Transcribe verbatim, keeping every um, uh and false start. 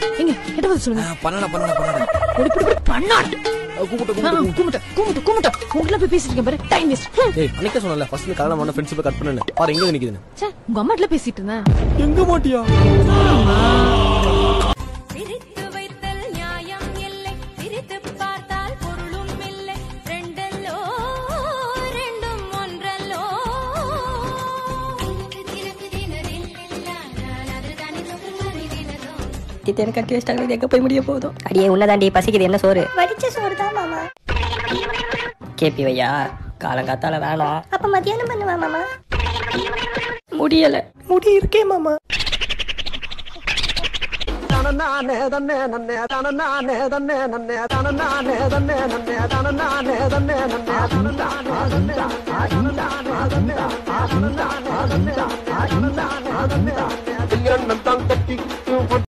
எங்க கிட்ட வந்து சொல்லுங்க. பண்ணடா பண்ணடா பண்ணடா. இப்படி இப்படி பண்ணாட். கூமுட்ட கூமுட்ட கூமுட்ட கூமுட்ட கூமுட்ட. உங்கள போய் பேசிட்டு இருக்கேன் பாரு. Time waste. ஏய் அன்னைக்கே சொன்னல ஃபர்ஸ்ட்ல கல்யாணம் பண்ண ஃப்ரெண்ட்ஷிப் கட் பண்ணேன்னு. பாரு எங்க நிக்குதுன்னு. ச்சே உங்க அம்மாட்ல பேசிட்டு இருந்தேன். எங்க மாட்டியா? பிரித்து வைத்தல் நியாயம் இல்லை. பிரித்து பார்த்தால் பொருளும் இல்லை. ரெண்டல்லோ ரெண்டும் ஒன்றல்லோ. கிட்ட கட்டி வச்சிட்டாங்க. எங்க போய் முடிய போதும். அடியே உன்னதாண்டி பசிக்குது. என்ன சோறு? வடிச்ச சோறு தான் மாமா. கேப்பி வையா காலங்காத்தால வேணாம். அப்ப மத்தியானம் பண்ணுவா மாமா. முடியல. முடி இருக்கே மாமா. நானே தன்னே நன்னே தான நானே தன்னே நன்னே தான நானே தன்னே நன்னே தான நானே தன்னே நன்னே தான நானே தன்னே தான நானே தன்னே தான நானே தன்னே தான நானே தன்னே